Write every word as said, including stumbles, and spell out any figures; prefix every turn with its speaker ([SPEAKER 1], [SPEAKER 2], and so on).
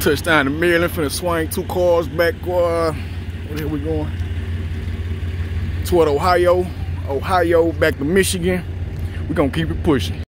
[SPEAKER 1] Touchdown to Maryland, finna swing two cars back. Uh, where the hell we going? Toward Ohio, Ohio back to Michigan. We're gonna keep it pushing.